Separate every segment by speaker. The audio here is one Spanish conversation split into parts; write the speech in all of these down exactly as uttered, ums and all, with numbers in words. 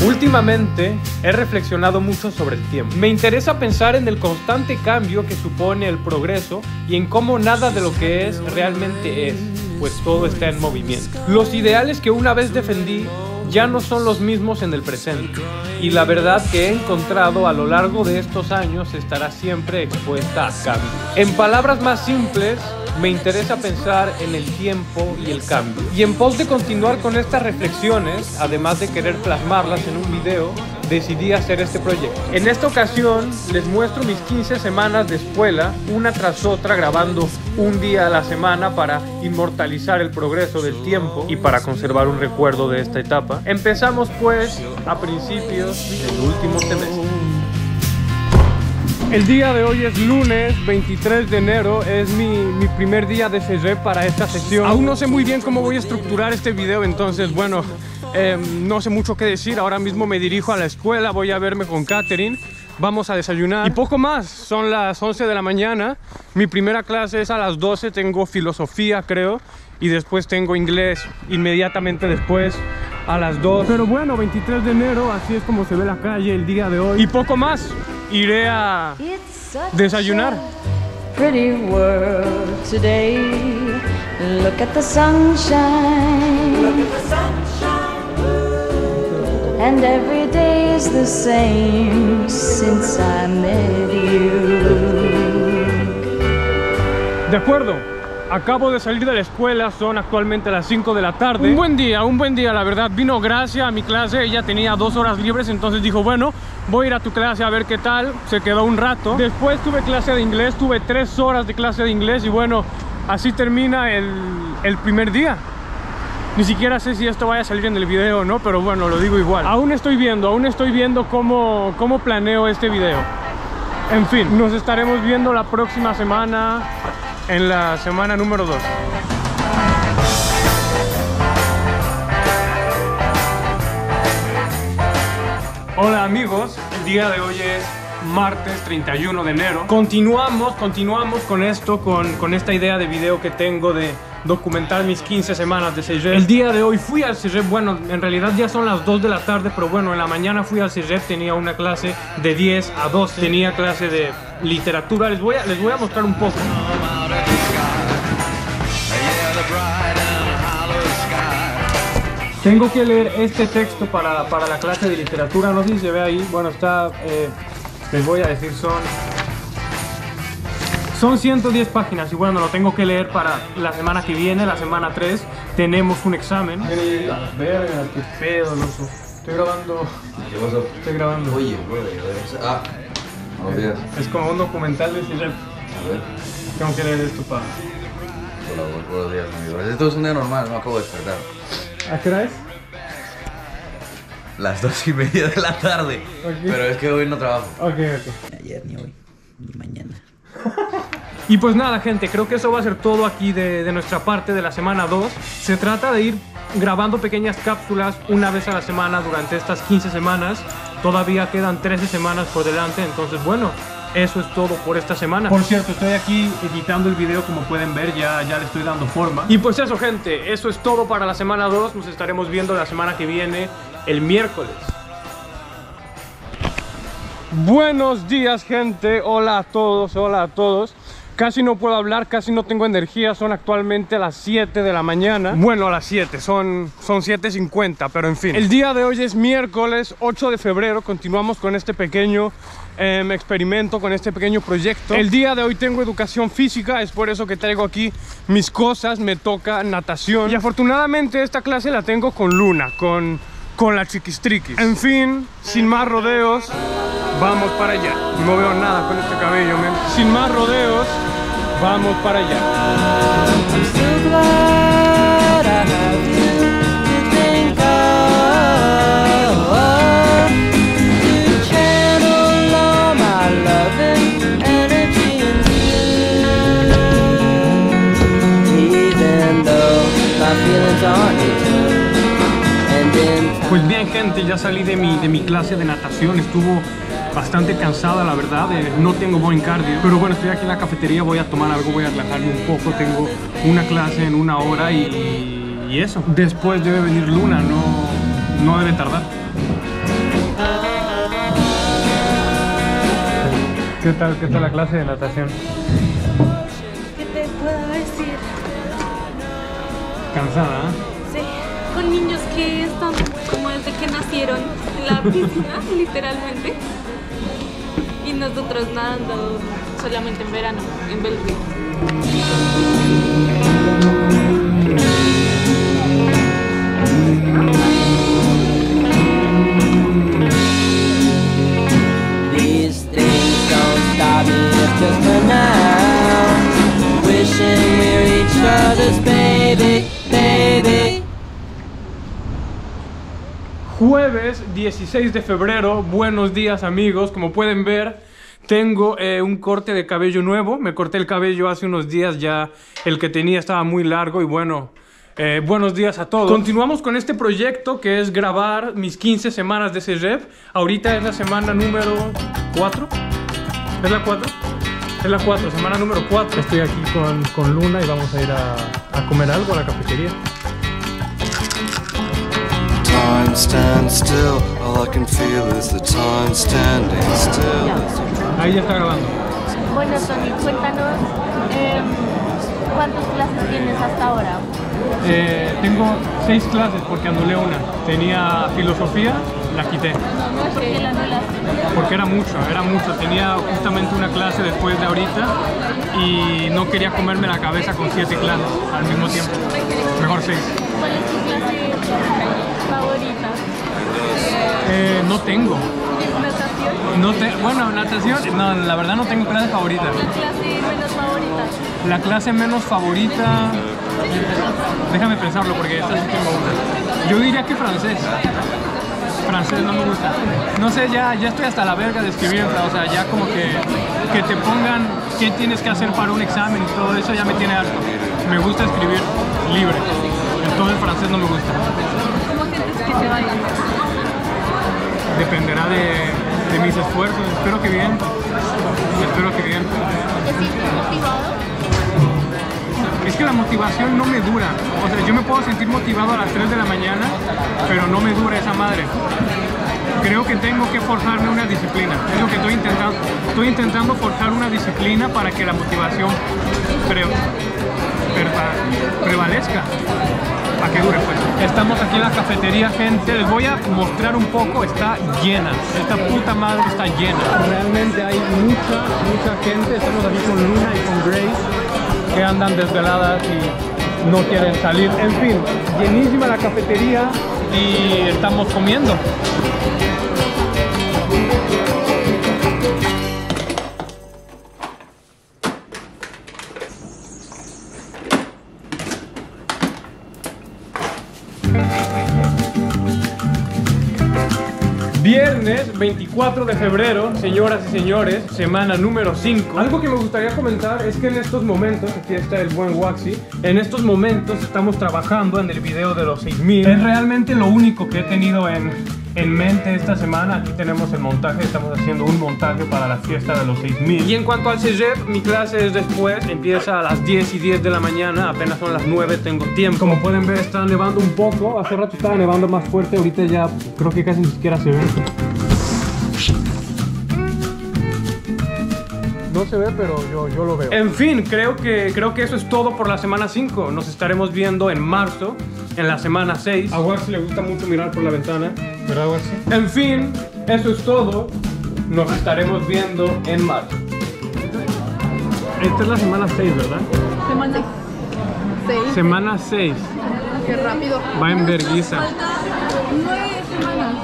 Speaker 1: Últimamente he reflexionado mucho sobre el tiempo. Me interesa pensar en el constante cambio que supone el progreso y en cómo nada de lo que es realmente es, pues todo está en movimiento. Los ideales que una vez defendí ya no son los mismos en el presente, y la verdad que he encontrado a lo largo de estos años estará siempre expuesta a cambio. En palabras más simples, me interesa pensar en el tiempo y el cambio. Y en pos de continuar con estas reflexiones, además de querer plasmarlas en un video, decidí hacer este proyecto. En esta ocasión les muestro mis quince semanas de escuela, una tras otra, grabando un día a la semana para inmortalizar el progreso del tiempo y para conservar un recuerdo de esta etapa. Empezamos pues a principios del último semestre. El día de hoy es lunes veintitrés de enero, es mi, mi primer día de C G para esta sesión. Aún no sé muy bien cómo voy a estructurar este video, entonces bueno, eh, no sé mucho qué decir. Ahora mismo me dirijo a la escuela, voy a verme con Catherine, vamos a desayunar y poco más. Son las once de la mañana, mi primera clase es a las doce, tengo filosofía creo, y después tengo inglés inmediatamente después a las dos. Pero bueno, veintitrés de enero, así es como se ve la calle el día de hoy. Y poco más, iré a desayunar.
Speaker 2: Pretty world today. Look at the sunshine. Look at the sunshine. And every day is the same since I met you.
Speaker 1: De acuerdo. Acabo de salir de la escuela, son actualmente las cinco de la tarde. Un buen día, un buen día, la verdad. Vino Gracia a mi clase, ella tenía dos horas libres, entonces dijo, bueno, voy a ir a tu clase a ver qué tal. Se quedó un rato. Después tuve clase de inglés, tuve tres horas de clase de inglés y bueno, así termina el, el primer día. Ni siquiera sé si esto vaya a salir en el video o no, pero bueno, lo digo igual. Aún estoy viendo, aún estoy viendo cómo, cómo planeo este video. En fin, nos estaremos viendo la próxima semana, en la semana número dos. Hola amigos, el día de hoy es martes treinta y uno de enero. Continuamos, continuamos con esto, con, con esta idea de video que tengo de documentar mis quince semanas de C G. El día de hoy fui al C G, bueno, en realidad ya son las dos de la tarde, pero bueno, en la mañana fui al C G, tenía una clase de diez a doce, tenía clase de literatura, les voy a, les voy a mostrar un poco. Tengo que leer este texto para, para la clase de literatura, no sé si se ve ahí, bueno, está, eh, les voy a decir, son... Son ciento diez páginas y bueno, lo tengo que leer para la semana que viene, la semana tres, tenemos un examen. Verga, qué pedo, loco. Estoy grabando...
Speaker 3: ¿Qué pasó?
Speaker 1: Estoy grabando.
Speaker 3: Oye, bro, ah, buenos días.
Speaker 1: Es como un documental de C G.
Speaker 3: A ver.
Speaker 1: Tengo que leer esto para...
Speaker 3: Hola, buenos días, amigo. Esto es un día normal, no acabo de despertar.
Speaker 1: ¿A qué hora es?
Speaker 3: Las dos y media de la tarde. Okay. Pero es que hoy no trabajo.
Speaker 1: Ok, ok.
Speaker 3: Ni ayer, ni hoy, ni mañana.
Speaker 1: Y pues nada, gente, creo que eso va a ser todo aquí de, de nuestra parte de la semana dos. Se trata de ir grabando pequeñas cápsulas una vez a la semana durante estas quince semanas. Todavía quedan trece semanas por delante, entonces bueno, eso es todo por esta semana. Por cierto, estoy aquí editando el video, como pueden ver, ya, ya le estoy dando forma. Y pues eso, gente, eso es todo para la semana dos. Nos estaremos viendo la semana que viene, el miércoles. Buenos días, gente, hola a todos, hola a todos. Casi no puedo hablar, casi no tengo energía, son actualmente las siete de la mañana. Bueno, a las siete, son, son siete cincuenta, pero en fin. El día de hoy es miércoles ocho de febrero, continuamos con este pequeño eh, experimento, con este pequeño proyecto. El día de hoy tengo educación física, es por eso que traigo aquí mis cosas, me toca natación. Y afortunadamente esta clase la tengo con Luna, con, con la chiquistriquis. En fin, sin más rodeos, vamos para allá. No veo nada con este cabello, man. Sin más rodeos, vamos para allá. I'm so glad I have you to think of, to channel all my loving energy into you, even though my feelings aren't equal. Pues bien, gente, ya salí de mi, de mi clase de natación. Estuvo bastante cansada, la verdad, eh, no tengo buen cardio, pero bueno, estoy aquí en la cafetería, voy a tomar algo, voy a relajarme un poco, tengo una clase en una hora y, y eso. Después debe venir Luna, no, no debe tardar. ¿Qué tal, qué tal la clase de natación?
Speaker 4: ¿Qué te puedo decir?
Speaker 1: Cansada, ¿eh?
Speaker 4: Sí, con niños que están como desde que nacieron en la piscina, literalmente. Y nosotros nadando solamente en verano, en Bellevue.
Speaker 5: These things don't stop me just for now. Wishing we're each other's baby, baby.
Speaker 1: Jueves dieciséis de febrero, buenos días amigos. Como pueden ver, tengo eh, un corte de cabello nuevo. Me corté el cabello hace unos días, ya el que tenía estaba muy largo y bueno, eh, buenos días a todos. Continuamos con este proyecto que es grabar mis quince semanas de CEGEP. Ahorita es la semana número cuatro. ¿Es la cuatro? Es la cuatro, semana número cuatro. Estoy aquí con, con Luna y vamos a ir a, a comer algo a la cafetería.
Speaker 6: Time stands still, all I can feel is the time standing still.
Speaker 1: Ahí ya está grabando.
Speaker 7: Bueno, Tony, cuéntanos eh, cuántas clases tienes hasta ahora.
Speaker 1: Eh, tengo seis clases porque anulé una. Tenía filosofía, la quité.
Speaker 7: ¿Por qué la anulaste?
Speaker 1: Porque era mucho, era mucho. Tenía justamente una clase después de ahorita y no quería comerme la cabeza con siete clases al mismo tiempo. Mejor seis.
Speaker 7: ¿Cuál es tu clase favorita?
Speaker 1: Eh, no tengo.
Speaker 7: ¿Natación?
Speaker 1: No te, bueno, natación, no, la verdad no tengo clase favorita.
Speaker 7: ¿La clase menos favorita?
Speaker 1: La clase menos favorita... Déjame pensarlo porque esta sí tengo una. Yo diría que francés. Francés no me gusta. No sé, ya, ya estoy hasta la verga de escribir, o sea, ya como que, que te pongan qué tienes que hacer para un examen y todo eso ya me tiene harto. Me gusta escribir libre. Entonces el francés no me gusta.
Speaker 7: ¿Cómo sientes que te vaya?
Speaker 1: Dependerá de, de mis esfuerzos. Espero que bien. Espero que bien.
Speaker 7: ¿Te sientes motivado?
Speaker 1: Es que la motivación no me dura. O sea, yo me puedo sentir motivado a las tres de la mañana, pero no me dura esa madre. Creo que tengo que forjarme una disciplina. Es lo que estoy intentando. Estoy intentando forjar una disciplina para que la motivación pre, pre, prevalezca. Para que dure, pues. Estamos aquí en la cafetería, gente. Les voy a mostrar un poco. Está llena. Esta puta madre está llena. Realmente hay mucha, mucha gente. Estamos aquí con Luna y con Grace, que andan desveladas y no quieren salir. En fin, llenísima la cafetería y estamos comiendo. Viernes veinticuatro de febrero, señoras y señores, semana número cinco. Algo que me gustaría comentar es que en estos momentos, aquí está el buen Waxy, en estos momentos estamos trabajando en el video de los seis mil. Es realmente lo único que he tenido en, en mente esta semana. Aquí tenemos el montaje, estamos haciendo un montaje para la fiesta de los seis mil. Y en cuanto al CEGEP, mi clase es después, empieza a las diez y diez de la mañana, apenas son las nueve, tengo tiempo. Como pueden ver, está nevando un poco, hace rato estaba nevando más fuerte, ahorita ya creo que casi ni siquiera se ve. No se ve, pero yo, yo lo veo. En fin, creo que, creo que eso es todo por la semana cinco. Nos estaremos viendo en marzo, en la semana seis. A Waxy le gusta mucho mirar por la ventana, ¿verdad, Waxy? En fin, eso es todo. Nos estaremos viendo en marzo. Esta es la semana seis, ¿verdad?
Speaker 4: Semana seis.
Speaker 1: Semana seis.
Speaker 4: Qué rápido.
Speaker 1: Va en vergüenza.
Speaker 4: Falta nueve semanas.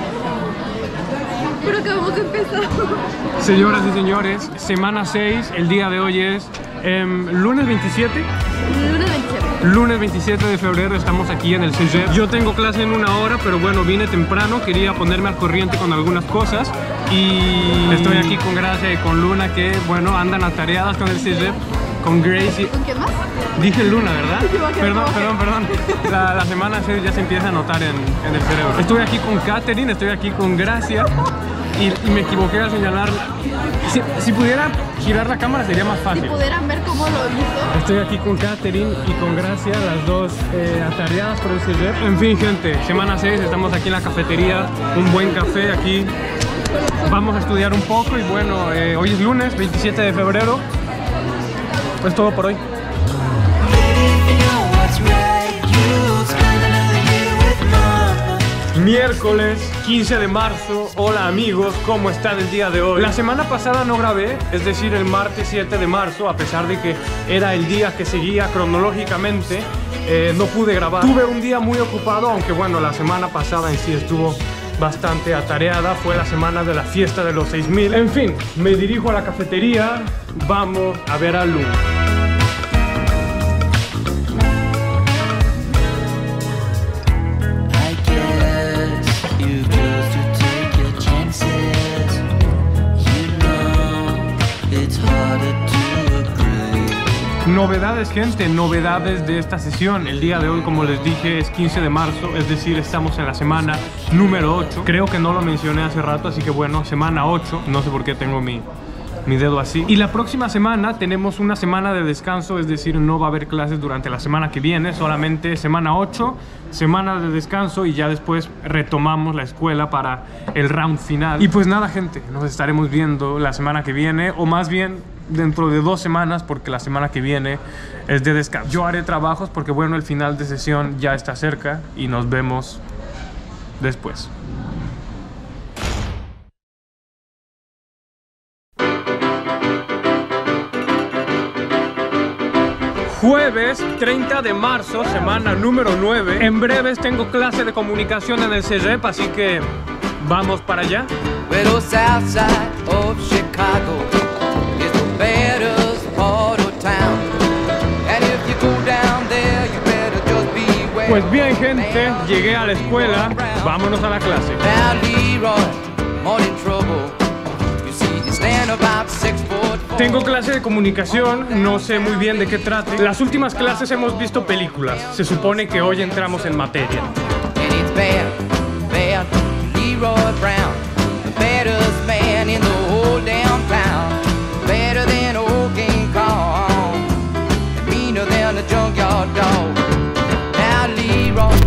Speaker 4: Pero acabamos de empezar.
Speaker 1: Señoras y señores, semana seis, el día de hoy es eh, lunes veintisiete.
Speaker 4: Lunes veintisiete.
Speaker 1: Lunes veintisiete de febrero, estamos aquí en el CEGEP. Yo tengo clase en una hora, pero bueno, vine temprano, quería ponerme al corriente con algunas cosas. Y estoy aquí con Gracia y con Luna, que bueno, andan atareadas con el CEGEP. Con Grace y...
Speaker 4: ¿Con quién más?
Speaker 1: Dije Luna, ¿verdad? Perdón, perdón, perdón. La, la semana seis ya se empieza a notar en, en el cerebro. Estoy aquí con Katherine, estoy aquí con Gracia. Y, y me equivoqué al señalar. Si, si pudiera girar la cámara sería más fácil.
Speaker 4: Si pudieran ver cómo lo hizo.
Speaker 1: Estoy aquí con Katherine y con Gracia, las dos eh, atareadas por el CEGEP. En fin, gente, semana seis, estamos aquí en la cafetería. Un buen café aquí. Vamos a estudiar un poco y bueno, eh, hoy es lunes, veintisiete de febrero. Es todo por hoy. Miércoles quince de marzo. Hola amigos, ¿cómo están el día de hoy? La semana pasada no grabé, es decir, el martes siete de marzo, a pesar de que era el día que seguía cronológicamente, eh, no pude grabar. Tuve un día muy ocupado, aunque bueno, la semana pasada en sí estuvo bastante atareada. Fue la semana de la fiesta de los seis mil. En fin, me dirijo a la cafetería. Vamos a ver a Lu. Novedades, gente, novedades de esta sesión. El día de hoy, como les dije, es quince de marzo, es decir, estamos en la semana número ocho. Creo que no lo mencioné hace rato, así que bueno, semana ocho. No sé por qué tengo mi, mi dedo así. Y la próxima semana tenemos una semana de descanso, es decir, no va a haber clases durante la semana que viene, solamente semana ocho, semana de descanso y ya después retomamos la escuela para el round final. Y pues nada, gente, nos estaremos viendo la semana que viene, o más bien dentro de dos semanas, porque la semana que viene es de descanso. Yo haré trabajos porque bueno, el final de sesión ya está cerca y nos vemos después. Jueves treinta de marzo, semana número nueve. En breves tengo clase de comunicación en el C R E P, así que vamos para allá.
Speaker 5: Well, south side of Chicago is the baddest part of town. And if you go down there, you better just beware.
Speaker 1: Pues bien, gente, llegué a la escuela. Vámonos a la clase.
Speaker 5: Now Leroy, morning trouble. You see, you stand about six foot four.
Speaker 1: Tengo clase de comunicación, no sé muy bien de qué trate. Las últimas clases hemos visto películas. Se supone que hoy entramos en materia.
Speaker 5: And it's bad, bad, Leroy Brown, the baddest man in the whole damn town. Better than old King Kong, and meaner than a junkyard dog. Now Leroy.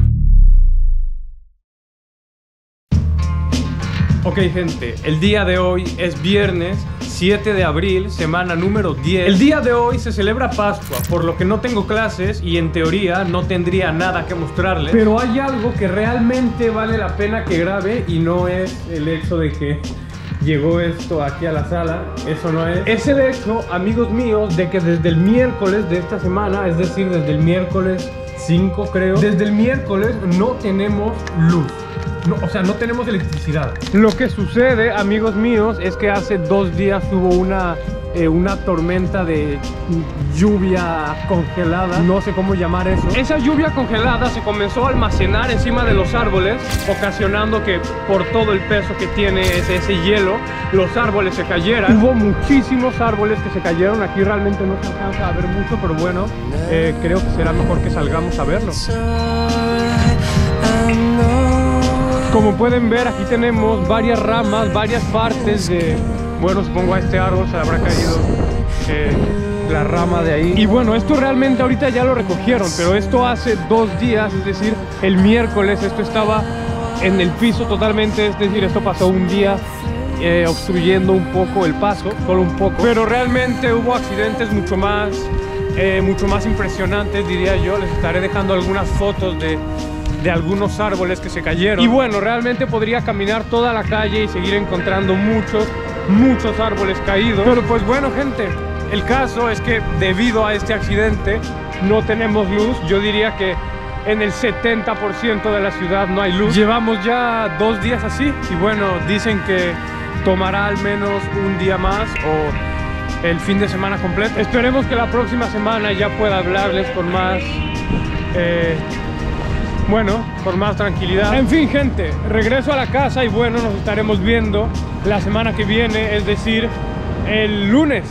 Speaker 1: Ok, gente, el día de hoy es viernes siete de abril, semana número diez. El día de hoy se celebra Pascua, por lo que no tengo clases y en teoría no tendría nada que mostrarles. Pero hay algo que realmente vale la pena que grabe y no es el hecho de que llegó esto aquí a la sala. Eso no es. Es el hecho, amigos míos, de que desde el miércoles de esta semana, es decir, desde el miércoles cinco creo, desde el miércoles no tenemos luz. No, o sea, no tenemos electricidad. Lo que sucede, amigos míos, es que hace dos días hubo una, eh, una tormenta de lluvia congelada. No sé cómo llamar eso. Esa lluvia congelada se comenzó a almacenar encima de los árboles, ocasionando que por todo el peso que tiene ese, ese hielo, los árboles se cayeran. Hubo muchísimos árboles que se cayeron. Aquí realmente no se alcanza a ver mucho, pero bueno, eh, creo que será mejor que salgamos a verlo. Como pueden ver, aquí tenemos varias ramas, varias partes de... Bueno, supongo a este árbol se le habrá caído eh, la rama de ahí. Y bueno, esto realmente ahorita ya lo recogieron, pero esto hace dos días, es decir, el miércoles, esto estaba en el piso totalmente, es decir, esto pasó un día eh, obstruyendo un poco el paso, solo un poco. Pero realmente hubo accidentes mucho más, eh, mucho más impresionantes, diría yo. Les estaré dejando algunas fotos de... de algunos árboles que se cayeron. Y bueno, realmente podría caminar toda la calle y seguir encontrando muchos, muchos árboles caídos. Pero pues bueno, gente, el caso es que debido a este accidente no tenemos luz. Yo diría que en el setenta por ciento de la ciudad no hay luz. Llevamos ya dos días así y bueno, dicen que tomará al menos un día más o el fin de semana completo. Esperemos que la próxima semana ya pueda hablarles con más... Eh, Bueno, por más tranquilidad. En fin, gente, regreso a la casa y bueno, nos estaremos viendo la semana que viene, es decir, el lunes.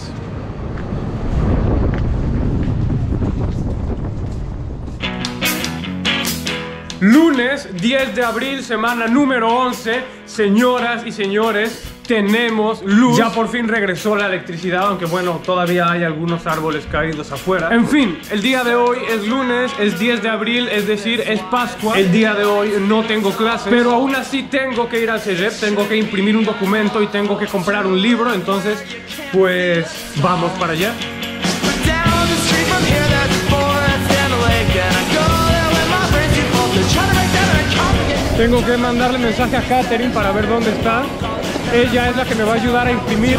Speaker 1: Lunes diez de abril, semana número once. Señoras y señores, tenemos luz. Ya por fin regresó la electricidad, aunque bueno, todavía hay algunos árboles caídos afuera. En fin, el día de hoy es lunes, es diez de abril, es decir, es Pascua. El día de hoy no tengo clases, pero aún así tengo que ir al Cégep, tengo que imprimir un documento y tengo que comprar un libro. Entonces, pues, vamos para allá. Tengo que mandarle mensaje a Katherine para ver dónde está. Ella es la que me va a ayudar a imprimir.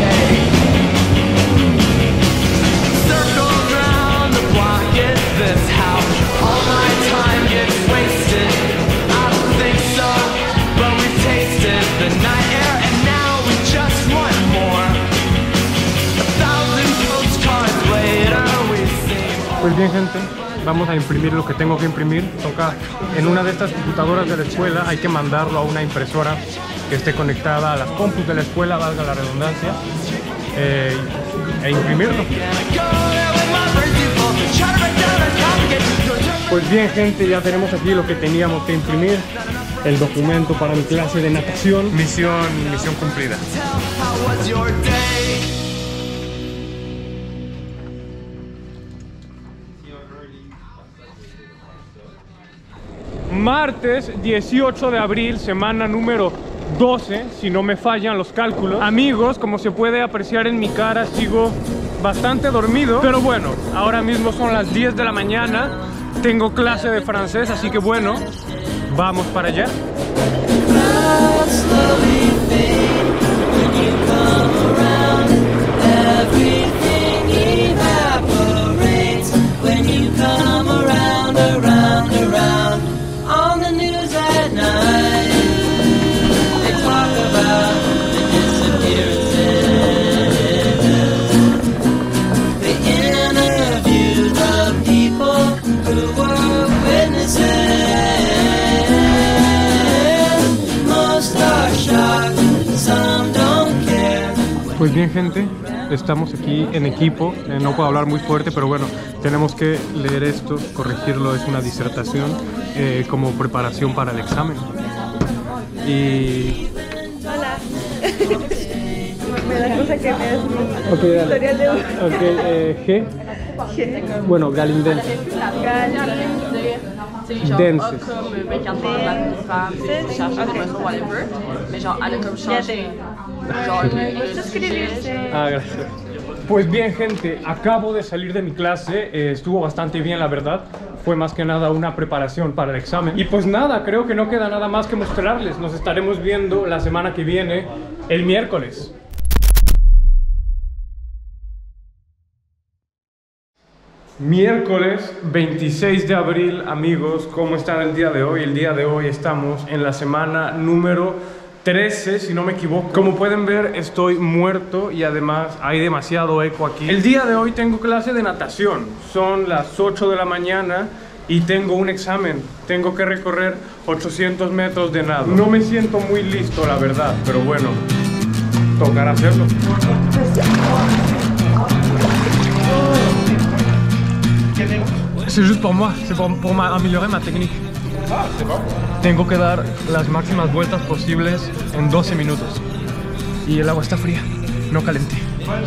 Speaker 1: Pues bien, gente, vamos a imprimir lo que tengo que imprimir. Toca en una de estas computadoras de la escuela, hay que mandarlo a una impresora que esté conectada a las compus de la escuela, valga la redundancia, eh, e imprimirlo. Pues bien, gente, ya tenemos aquí lo que teníamos que imprimir, el documento para mi clase de natación. Misión, misión cumplida. Martes dieciocho de abril, semana número doce, si no me fallan los cálculos. Amigos, como se puede apreciar en mi cara, sigo bastante dormido. Pero bueno, ahora mismo son las diez de la mañana. Tengo clase de francés, así que bueno, vamos para allá. Pues bien, gente, estamos aquí en equipo, eh, no puedo hablar muy fuerte, pero bueno, tenemos que leer esto, corregirlo, es una disertación eh, como preparación para el examen. Y...
Speaker 8: Hola. Me da cosa que me das mi
Speaker 1: okay,
Speaker 8: historial de...
Speaker 1: Ok, eh, G. G. Bueno, galindenses. Denses. Ah, gracias. Pues bien, gente, acabo de salir de mi clase, eh, estuvo bastante bien, la verdad. Fue más que nada una preparación para el examen. Y pues nada, creo que no queda nada más que mostrarles. Nos estaremos viendo la semana que viene, el miércoles. Miércoles veintiséis de abril, amigos, ¿cómo está el día de hoy? El día de hoy estamos en la semana número trece, si no me equivoco. Como pueden ver, estoy muerto y además hay demasiado eco aquí. El día de hoy tengo clase de natación. Son las ocho de la mañana y tengo un examen. Tengo que recorrer ochocientos metros de nado. No me siento muy listo, la verdad, pero bueno, tocará hacerlo. C'est juste pour moi, c'est pour, pour ma, améliorer ma technique. Ah, c'est bon. Tengo que dar las máximas vueltas posibles en doce minutos. Y el agua está fría, no caliente.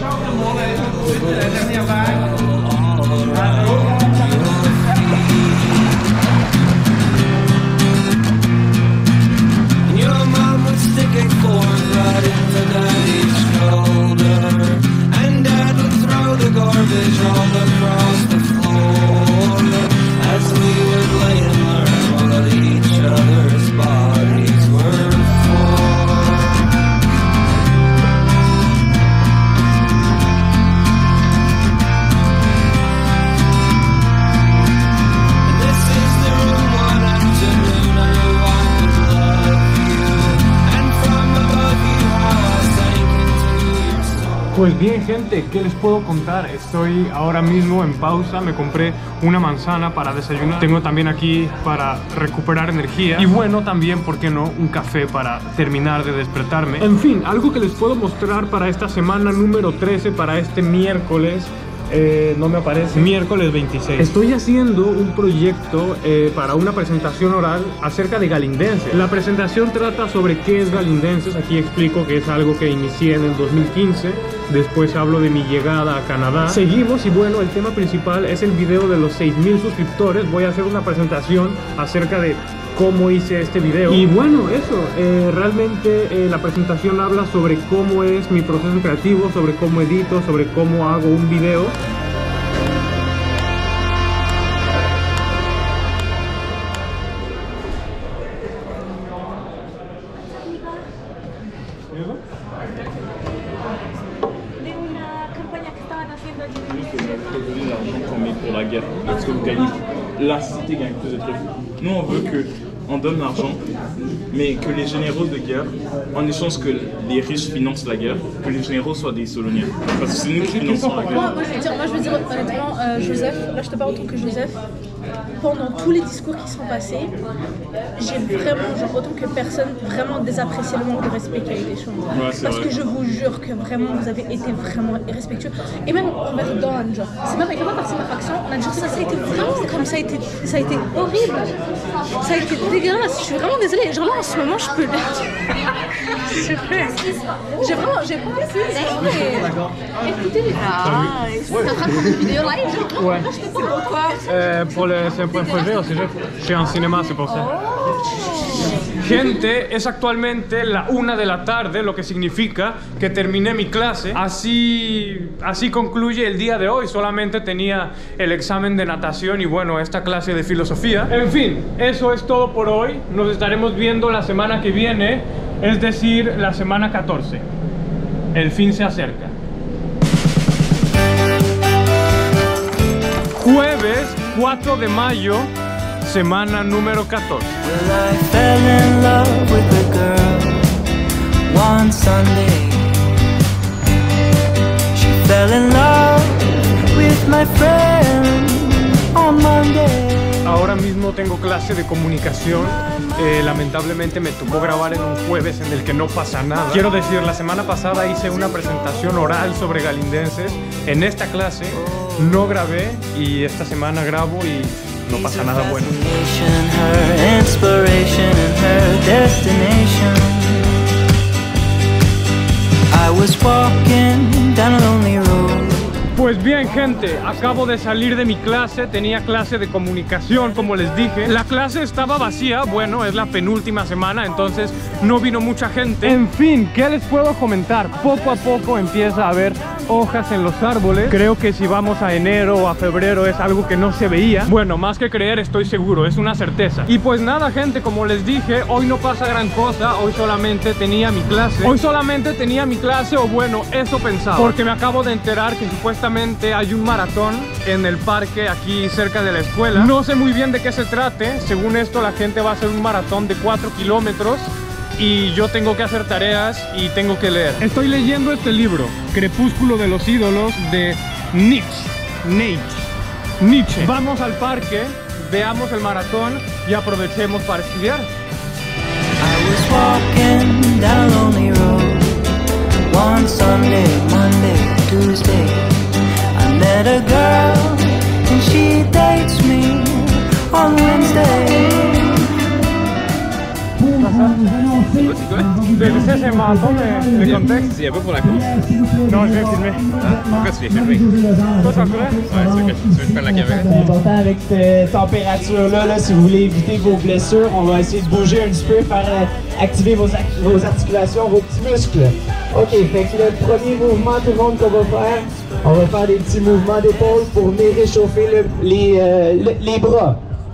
Speaker 1: Pues bien, gente, ¿qué les puedo contar? Estoy ahora mismo en pausa, me compré una manzana para desayunar. Tengo también aquí para recuperar energía. Y bueno, también, ¿por qué no? Un café para terminar de despertarme. En fin, algo que les puedo mostrar para esta semana número trece, para este miércoles, eh, no me aparece. Miércoles veintiséis. Estoy haciendo un proyecto eh, para una presentación oral acerca de galindenses. La presentación trata sobre qué es galindenses. Aquí explico que es algo que inicié en el dos mil quince. Después hablo de mi llegada a Canadá. Seguimos y bueno, el tema principal es el video de los seis mil suscriptores. Voy a hacer una presentación acerca de cómo hice este video. Y bueno, eso, eh, realmente eh, la presentación habla sobre cómo es mi proceso creativo, sobre cómo edito, sobre cómo hago un video.
Speaker 4: De una campaña que estaban haciendo allí en
Speaker 9: l'argent qu'on met pour la guerre, parce que vous gagnez, la cité gagne plus de trucs. Nous on veut que on donne l'argent, mais que les généraux de guerre, en échange que les riches financent la guerre, que les généraux soient des Soloniens. Parce que c'est nous qui finançons la guerre.
Speaker 8: Moi, moi, je veux dire, moi je veux dire honnêtement, euh, Joseph, là je te parle en tant que Joseph, pendant tous les discours qui sont passés, j'ai vraiment, genre autant que personne, vraiment désapprécié le manque de respect qui a été shown.
Speaker 9: Ouais,
Speaker 8: Parce
Speaker 9: vrai.
Speaker 8: que je vous jure que vraiment vous avez été vraiment respectueux. Et même envers Dawn, genre, c'est même avec ma partie de ma faction, on a dit ça, ça a été vraiment comme ça a été, ça a été horrible. Ça a été dégueulasse, je suis vraiment désolée. Genre là en ce moment, je peux le je peux. J'ai vraiment, j'ai pas essayé. Écoutez les
Speaker 7: Ah, t'es en train de prendre une vidéo live?
Speaker 1: Ouais.
Speaker 7: Je sais pas pourquoi.
Speaker 1: Eh, por el, c'est un projet au sujet. Je suis en cinéma, c'est pour ça. Gente, es actualmente la una de la tarde, lo que significa que terminé mi clase. Así, así concluye el día de hoy. Solamente tenía el examen de natación y bueno, esta clase de filosofía. En fin, eso es todo por hoy. Nos estaremos viendo la semana que viene, es decir, la semana catorce. El fin se acerca. Jueves cuatro de mayo, semana número catorce.
Speaker 10: Well, I fell in love with a girl one Sunday. She fell in love with my friend on Monday.
Speaker 1: Ahora mismo tengo clase de comunicación. Eh, lamentablemente me tocó grabar en un jueves en el que no pasa nada. Quiero decir, la semana pasada hice una presentación oral sobre galindenses. En esta clase no grabé y esta semana grabo y no pasa nada bueno.
Speaker 10: Her inspiration and her destination. I was walking down a lonely road.
Speaker 1: Pues bien, gente, acabo de salir de mi clase. Tenía clase de comunicación, como les dije. La clase estaba vacía, bueno, es la penúltima semana, entonces no vino mucha gente. En fin, ¿qué les puedo comentar? Poco a poco empieza a haber hojas en los árboles. Creo que si vamos a enero o a febrero es algo que no se veía. Bueno, más que creer, estoy seguro, es una certeza. Y pues nada, gente, como les dije, hoy no pasa gran cosa. Hoy solamente tenía mi clase. Hoy solamente tenía mi clase, o bueno, eso pensaba. Porque me acabo de enterar que supuestamente hay un maratón en el parque aquí cerca de la escuela. No sé muy bien de qué se trate. Según esto, la gente va a hacer un maratón de cuatro kilómetros y yo tengo que hacer tareas y tengo que leer. Estoy leyendo este libro, Crepúsculo de los ídolos, de Nietzsche. Nietzsche. Nietzsche. Vamos al parque, veamos el maratón y aprovechemos para estudiar.
Speaker 10: I was walking down a lonely road one Sunday, Monday, Tuesday. I met a girl and she dates me on Wednesday.
Speaker 1: C'est c'est marathon, mais le contexte.
Speaker 11: C'est un peu pour la course.
Speaker 1: Non, je vais filmer.
Speaker 11: Ah, pourquoi tu viens filmer?
Speaker 1: Toi, ça ferait?
Speaker 11: Ouais, tu veux que tu veux que je prenne la caméra?
Speaker 12: C'est important avec cette température-là, là, si vous voulez éviter vos blessures, on va essayer de bouger un petit peu, faire euh, activer vos, ac- vos articulations, vos petits muscles. Ok, fait que le premier mouvement, tout le monde qu'on va faire, on va faire des petits mouvements d'épaule pour venir réchauffer le- les, euh, le- les bras.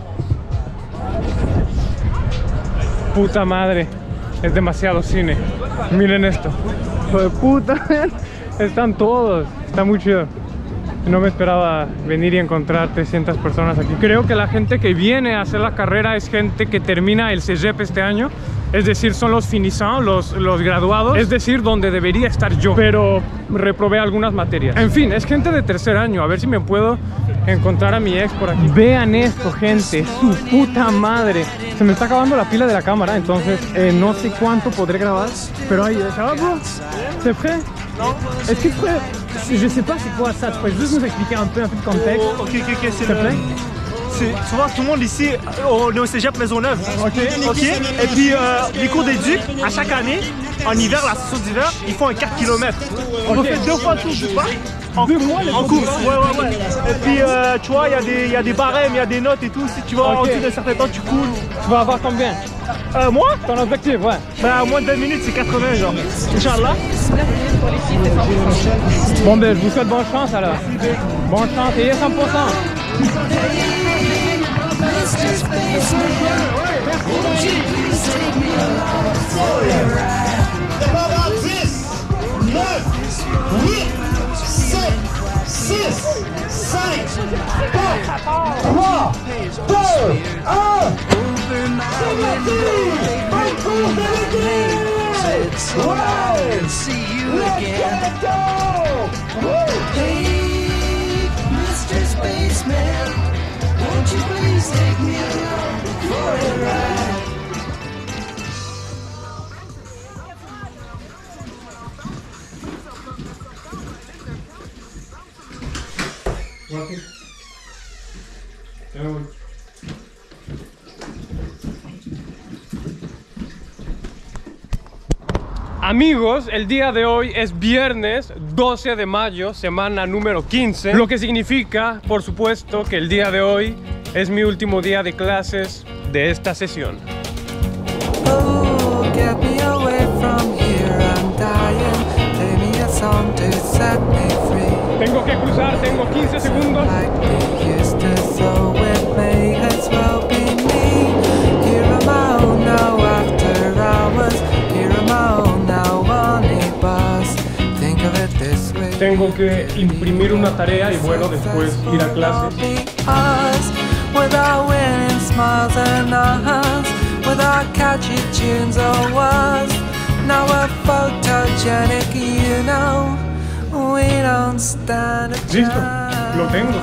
Speaker 1: Puta madre, es demasiado cine. Miren esto. Hijo de puta, están todos. Está muy chido. No me esperaba venir y encontrar trescientas personas aquí. Creo que la gente que viene a hacer la carrera es gente que termina el cégep este año. Es decir, son los finissants, los, los graduados. Es decir, donde debería estar yo. Pero reprobé algunas materias. En fin, es gente de tercer año. A ver si me puedo encontrar a mi ex por aquí. Vean esto, gente. Su puta madre. Se me está acabando la pila de la cámara, entonces eh, no sé cuánto podré grabar. Pero ahí, ¿ça va, bro? ¿C'est prêt? No. ¿Es que prêt?
Speaker 13: Je sais pas c'est quoi ça, tu peux juste nous expliquer un peu, un peu de contexte.
Speaker 14: Ok, ok, ok, c'est
Speaker 13: s'il te
Speaker 14: le...
Speaker 13: plaît.
Speaker 14: Tu vois, tout le monde ici, on est au cégep Maisonneuve. Ok. Ok. Et puis, euh, les cours d'éduc, à chaque année, en hiver, la session d'hiver, ils font un quatre kilomètres. On
Speaker 13: Ok.
Speaker 14: fait deux fois le tour du parc. En,
Speaker 13: Deux fois le
Speaker 14: en
Speaker 13: tour
Speaker 14: course,
Speaker 13: du parc.
Speaker 14: ouais, ouais, ouais. Et puis, euh, tu vois, il y, a des- il y a des barèmes, il y a des notes et tout. Si tu vas en
Speaker 13: Ok.
Speaker 14: dessous d'un certain temps, tu coules.
Speaker 13: Tu vas avoir combien?
Speaker 14: Euh, moi?
Speaker 13: Ton objectif, ouais.
Speaker 14: Ben, à moins de vingt minutes, c'est quatre-vingts, genre. Inch'Allah.
Speaker 13: Bon ben, je vous souhaite bonne chance alors. Bonne chance et cent pour cent.
Speaker 10: Mister Spaceman, won't you please take me along for a ride?
Speaker 1: Amigos, el día de hoy es viernes doce de mayo, semana número quince, lo que significa, por supuesto, que el día de hoy es mi último día de clases de esta sesión.
Speaker 5: Oh, get me away from here, I'm dying. Play me a song to set me free.
Speaker 1: Tengo que cruzar, tengo quince segundos.
Speaker 5: Like they used to, so it may as well be me. Here am I own now after hours. Here am I own now on a bus. Think of it this way.
Speaker 1: Tengo que imprimir una tarea y bueno, después ir a clases.
Speaker 5: Us, with our winning smiles and us, with our catchy tunes or was. Now we're photogenic, you know. We don't stand a chance.
Speaker 1: Listo, lo tengo.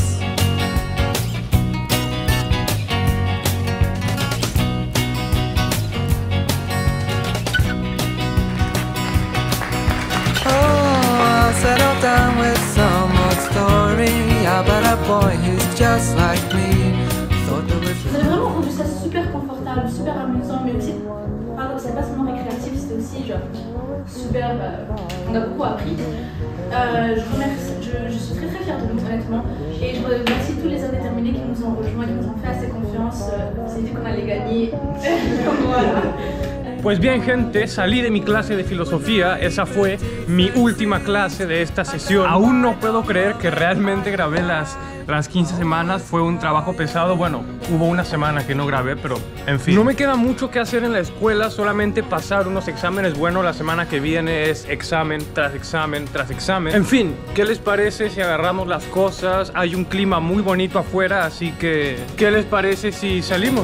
Speaker 5: Oh, I'll settle down with some old story about a boy who's just like me. Thought there was
Speaker 8: Vous avez vraiment rendu ça super confortable, super amusant, mais aussi, pardon, c'est pas seulement récréatif, c'était aussi genre super, euh, on a beaucoup appris. Euh, je, remercie, je, je suis très très fière de nous honnêtement, et je remercie tous les indéterminés qui nous ont rejoints, qui nous ont fait assez confiance, euh, on s'est dit qu'on allait gagner, voilà.
Speaker 1: Pues bien, gente, salí de mi clase de filosofía. Esa fue mi última clase de esta sesión. Aún no puedo creer que realmente grabé las, las quince semanas. Fue un trabajo pesado. Bueno, hubo una semana que no grabé, pero en fin. No me queda mucho que hacer en la escuela, solamente pasar unos exámenes. Bueno, la semana que viene es examen tras examen tras examen. En fin, ¿qué les parece si agarramos las cosas? Hay un clima muy bonito afuera, así que ¿qué les parece si salimos?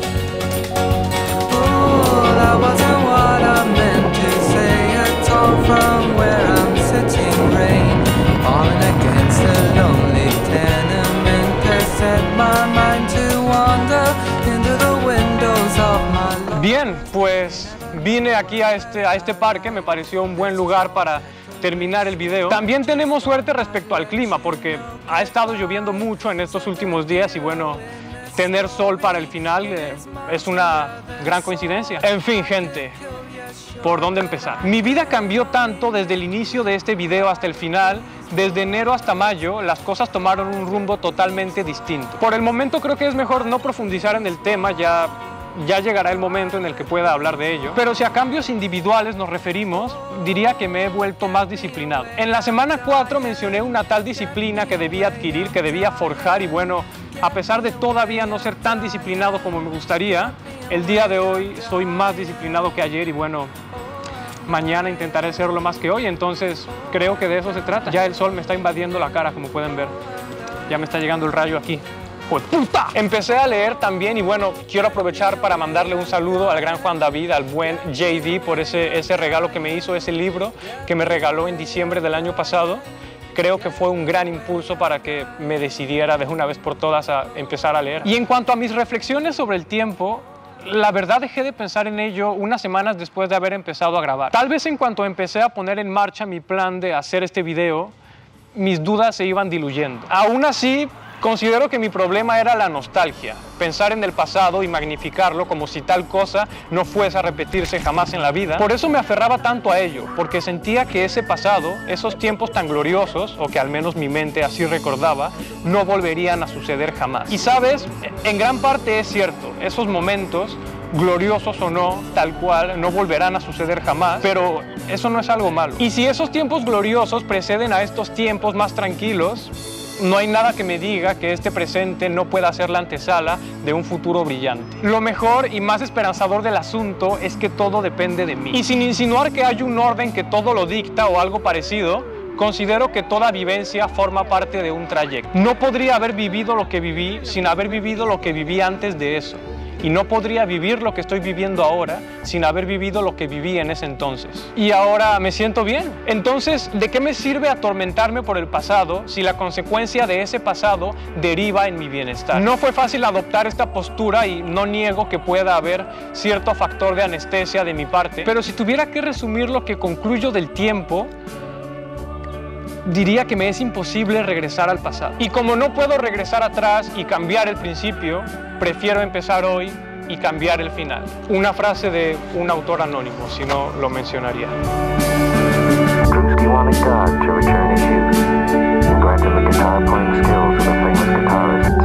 Speaker 5: that wasn't what I meant to say at all. From where I'm sitting, rain falling against the lonely tenement has set my mind to wander into the windows of my life.
Speaker 1: Bien, pues vine aquí a este, a este parque, me pareció un buen lugar para terminar el video. También tenemos suerte respecto al clima porque ha estado lloviendo mucho en estos últimos días y bueno, tener sol para el final eh, es una gran coincidencia. En fin, gente, ¿por dónde empezar? Mi vida cambió tanto desde el inicio de este video hasta el final. Desde enero hasta mayo, las cosas tomaron un rumbo totalmente distinto. Por el momento creo que es mejor no profundizar en el tema, ya, ya llegará el momento en el que pueda hablar de ello. Pero si a cambios individuales nos referimos, diría que me he vuelto más disciplinado. En la semana cuatro mencioné una tal disciplina que debía adquirir, que debía forjar y bueno, a pesar de todavía no ser tan disciplinado como me gustaría, el día de hoy soy más disciplinado que ayer y bueno, mañana intentaré serlo más que hoy, entonces creo que de eso se trata. Ya el sol me está invadiendo la cara, como pueden ver. Ya me está llegando el rayo aquí. ¡Pues puta! Empecé a leer también y bueno, quiero aprovechar para mandarle un saludo al gran Juan David, al buen J D, por ese, ese regalo que me hizo, ese libro que me regaló en diciembre del año pasado. Creo que fue un gran impulso para que me decidiera de una vez por todas a empezar a leer. Y en cuanto a mis reflexiones sobre el tiempo, la verdad dejé de pensar en ello unas semanas después de haber empezado a grabar. Tal vez en cuanto empecé a poner en marcha mi plan de hacer este video, mis dudas se iban diluyendo. Aún así, considero que mi problema era la nostalgia, pensar en el pasado y magnificarlo como si tal cosa no fuese a repetirse jamás en la vida. Por eso me aferraba tanto a ello, porque sentía que ese pasado, esos tiempos tan gloriosos, o que al menos mi mente así recordaba, no volverían a suceder jamás. Y sabes, en gran parte es cierto, esos momentos, gloriosos o no, tal cual, no volverán a suceder jamás, pero eso no es algo malo. Y si esos tiempos gloriosos preceden a estos tiempos más tranquilos, no hay nada que me diga que este presente no pueda ser la antesala de un futuro brillante. Lo mejor y más esperanzador del asunto es que todo depende de mí. Y sin insinuar que hay un orden que todo lo dicta o algo parecido, considero que toda vivencia forma parte de un trayecto. No podría haber vivido lo que viví sin haber vivido lo que viví antes de eso. Y no podría vivir lo que estoy viviendo ahora sin haber vivido lo que viví en ese entonces. Y ahora me siento bien. Entonces, ¿de qué me sirve atormentarme por el pasado si la consecuencia de ese pasado deriva en mi bienestar? No fue fácil adoptar esta postura y no niego que pueda haber cierto factor de anestesia de mi parte, pero si tuviera que resumir lo que concluyo del tiempo, diría que me es imposible regresar al pasado. Y como no puedo regresar atrás y cambiar el principio, prefiero empezar hoy y cambiar el final. Una frase de un autor anónimo, si no lo mencionaría.
Speaker 15: Drewski wanted God to return his youth and grant him the guitar-playing skills of a famous guitarist.